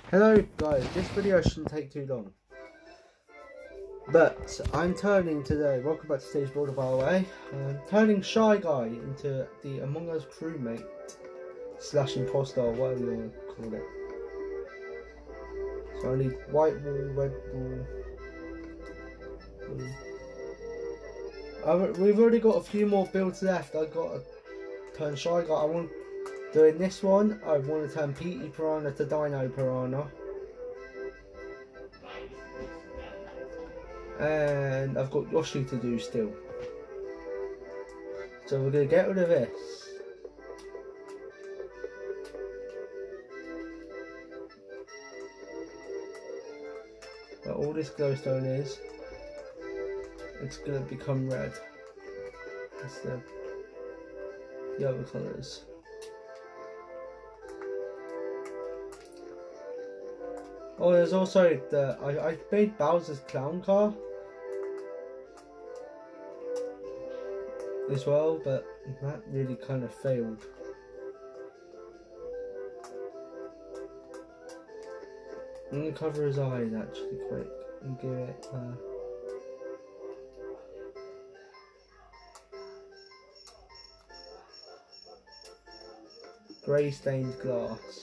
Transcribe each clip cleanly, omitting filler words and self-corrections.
Hello guys, this video shouldn't take too long. But I'm turning today, welcome back to Stage Border by the way, I'm turning Shy Guy into the Among Us crewmate slash imposter, or whatever you want to call it. So I need white wall, red wall, blue. We've already got a few more builds left. I've got to turn Shy Guy. Doing this one, I want to turn Petey Piranha to Dino Piranha. And I've got Yoshi to do still. So we're going to get rid of this. But all this glowstone is, it's going to become red instead of the other colours. Oh, there's also the I made Bowser's clown car as well, but that really kind of failed. I'm gonna cover his eyes actually quick and give it grey stained glass.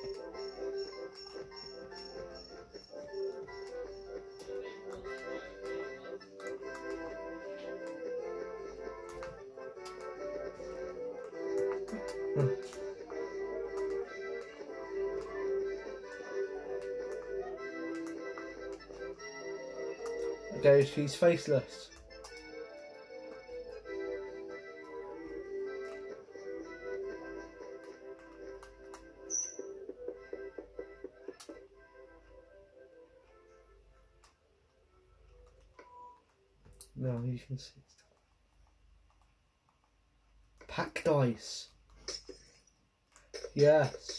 Okay, she's faceless. No, you can see it. Pack dice. Yes.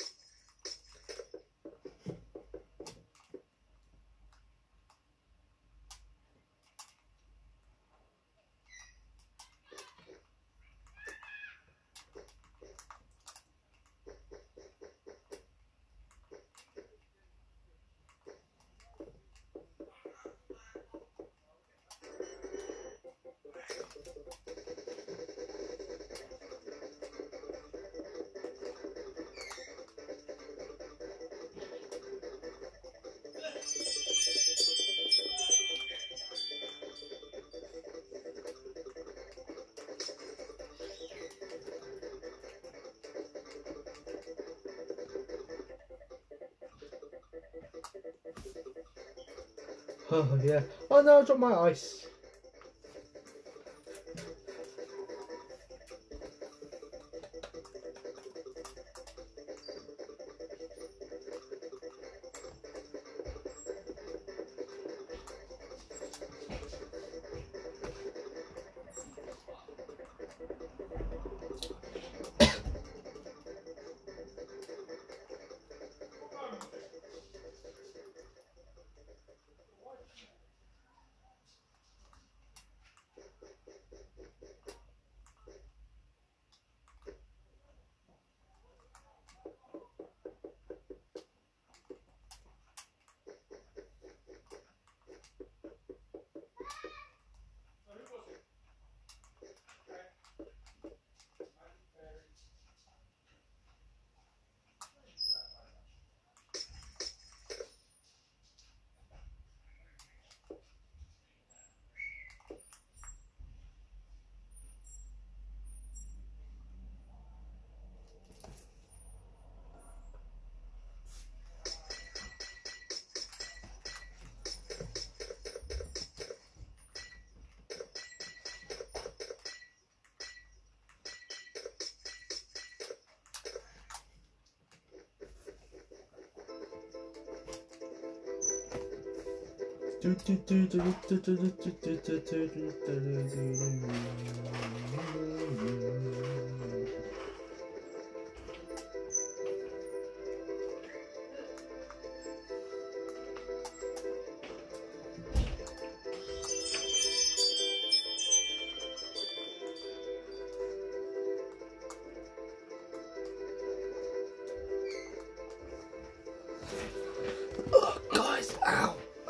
Oh yeah. Oh no, I dropped my ice.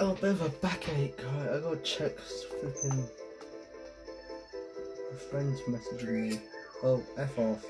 got a bit of a backache. Right, I gotta check flipping. My friend's messaging me. Oh, F off.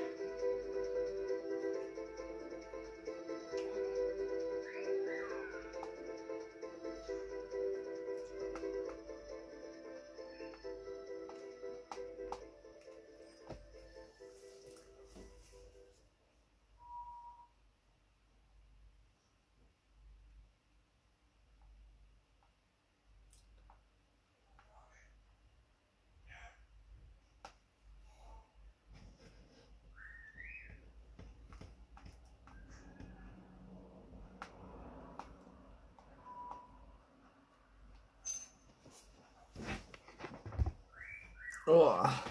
Oh.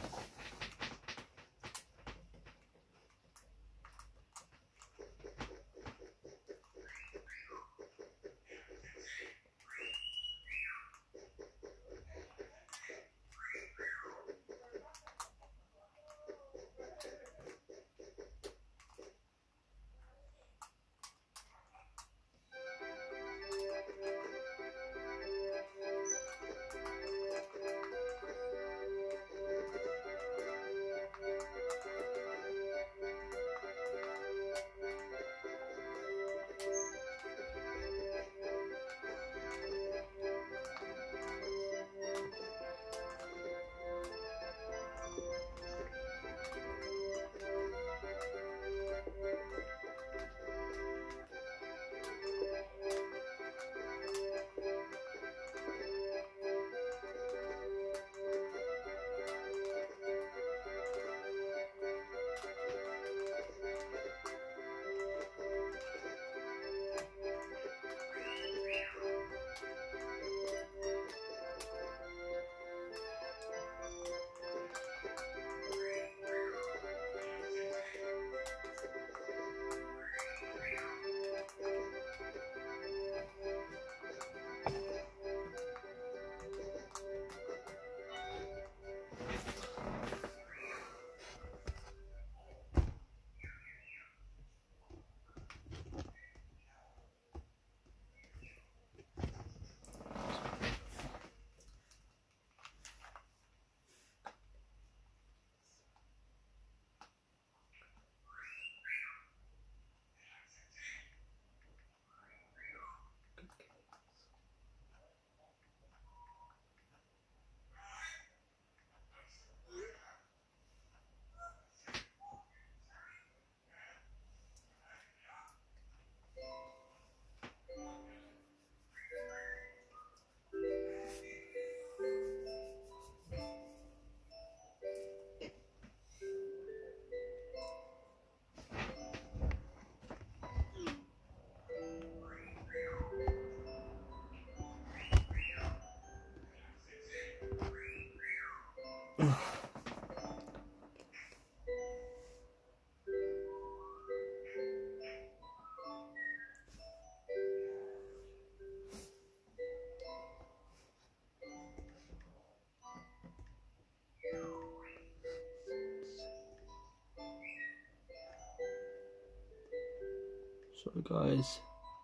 Sorry guys.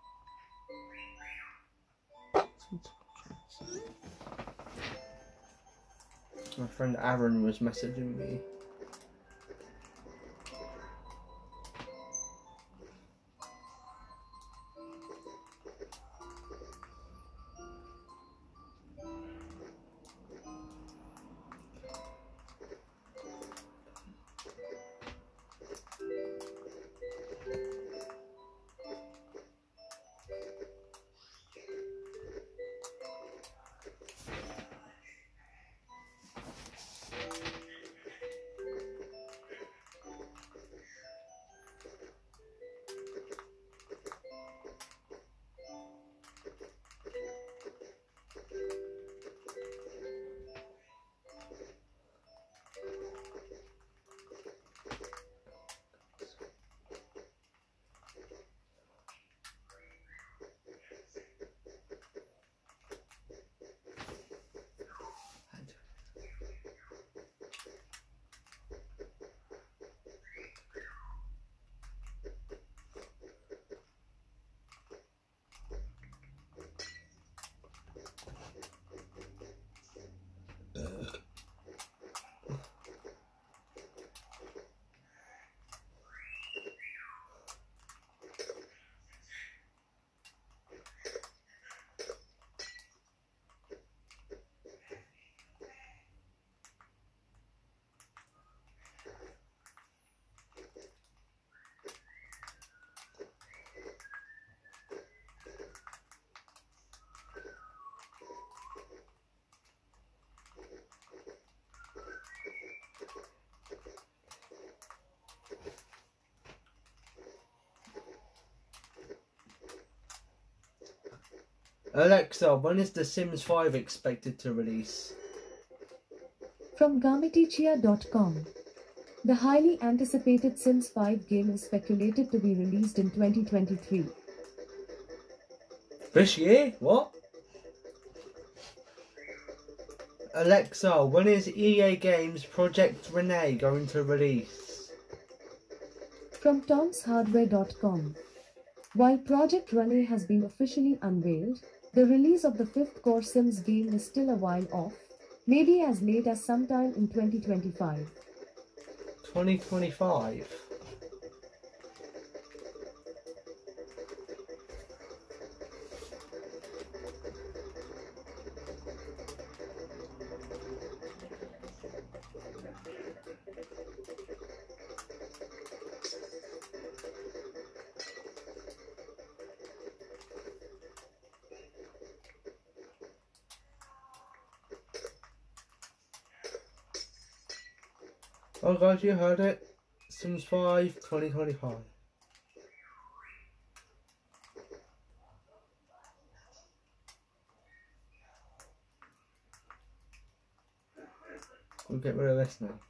My friend Aaron was messaging me. Alexa, when is The Sims 5 expected to release? From Gametichia.com. The highly anticipated Sims 5 game is speculated to be released in 2023. This year? What? Alexa, when is EA Games Project Renee going to release? From Tom'sHardware.com. While Project Renee has been officially unveiled, the release of the fifth core Sims game is still a while off, maybe as late as sometime in 2025. 2025? Oh guys, you heard it. Sims 5, 2025. We'll get rid of this now.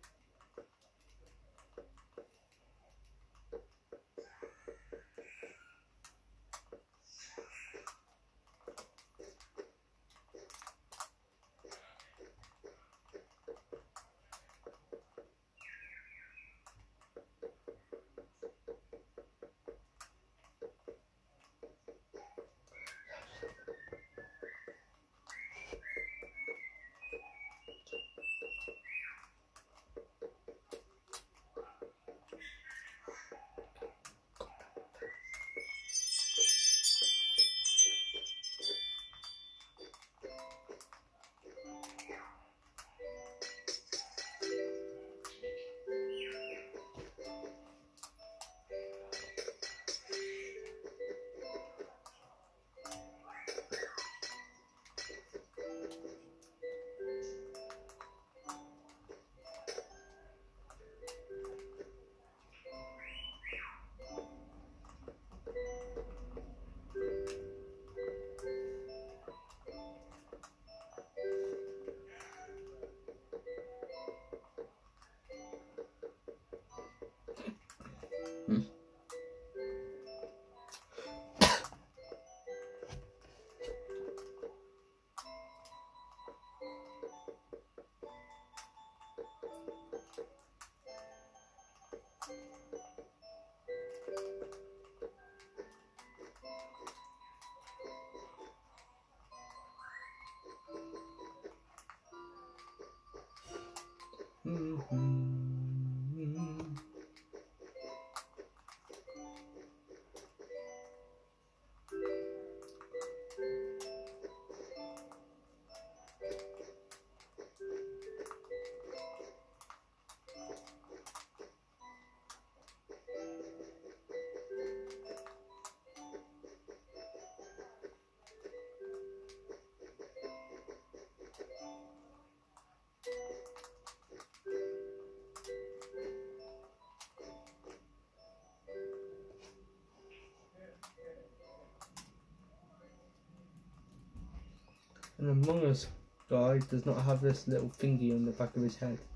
And Among Us guy does not have this little thingy on the back of his head.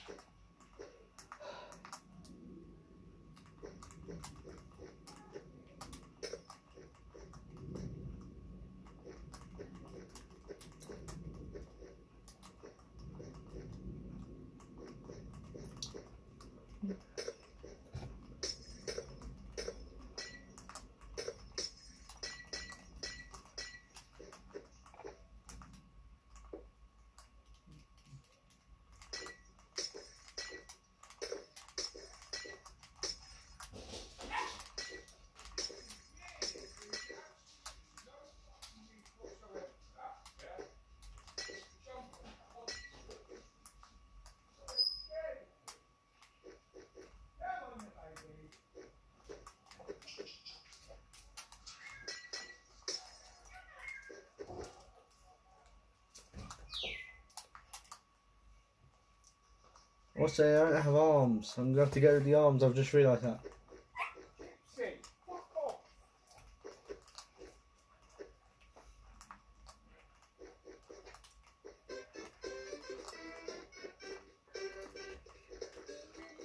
Also, I don't have arms. I'm going to have to get rid of the arms. I've just realised that.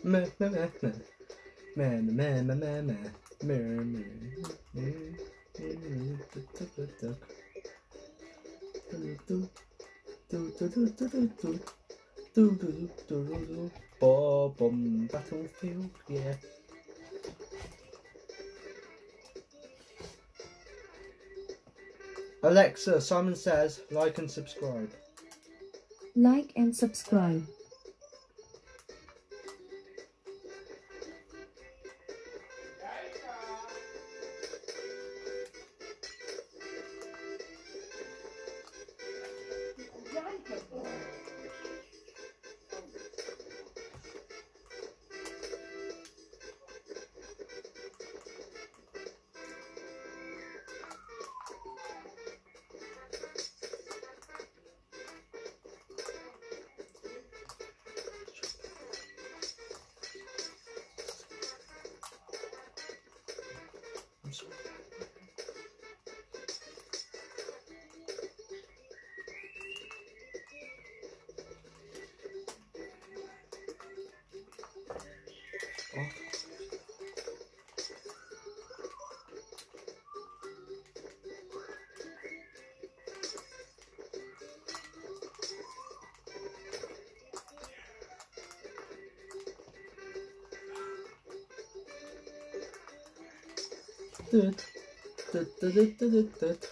Battlefield, yeah. Alexa, Simon Says, like and subscribe. Like and subscribe. I'm sorry. Oh. Dut, dut, dut, dut, dut, dut.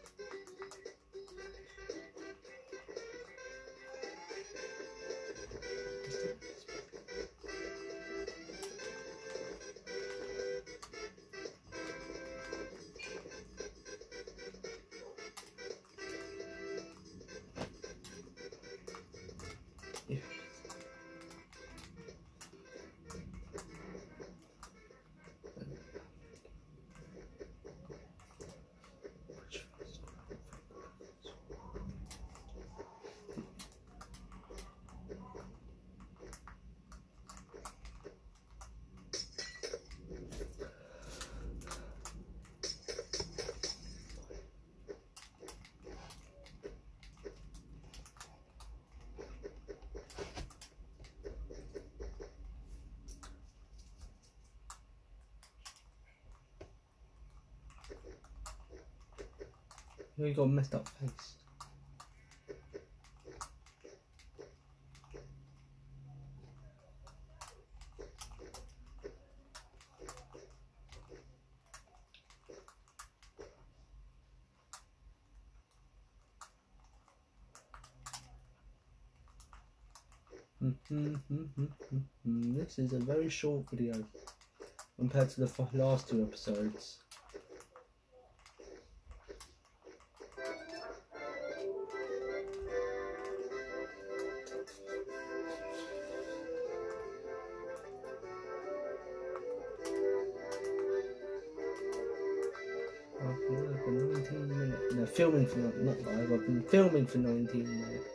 You got a messed up face. This is a very short video compared to the last two episodes. I've been live for 19 minutes. No, filming for not live. I've been filming for 19 minutes.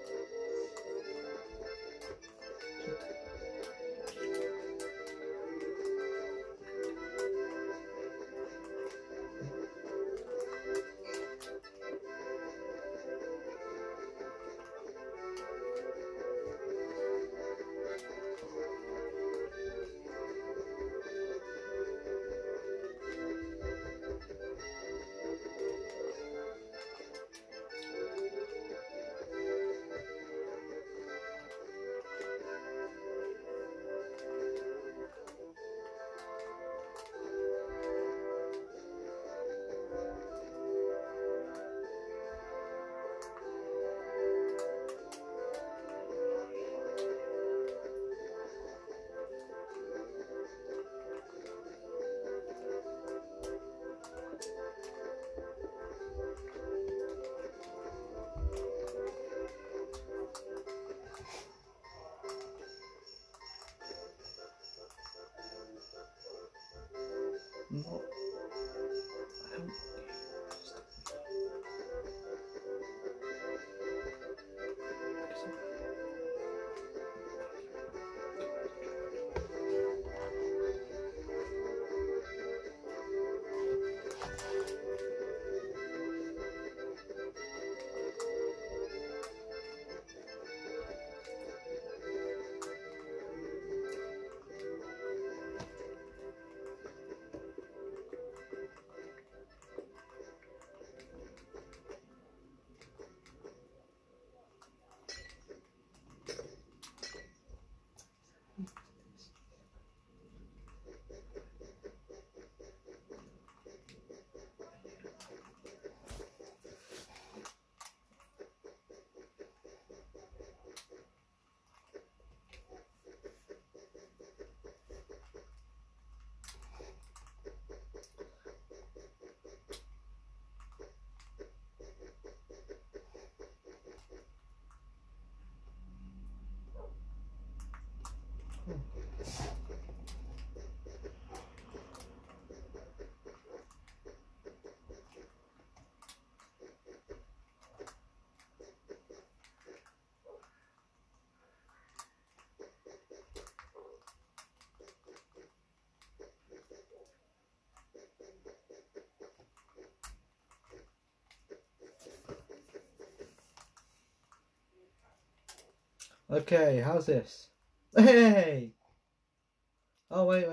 Okay, how's this? Hey! Oh, wait.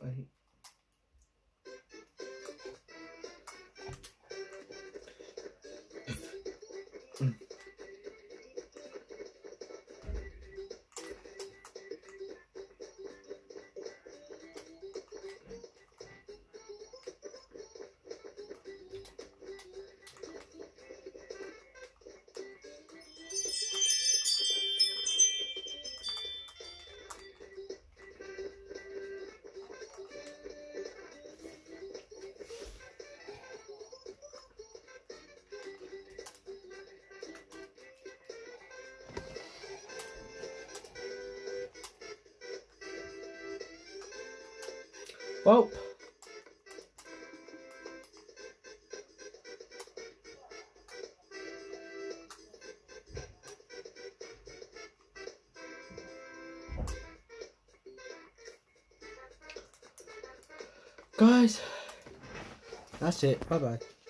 Well, guys, that's it. Bye bye.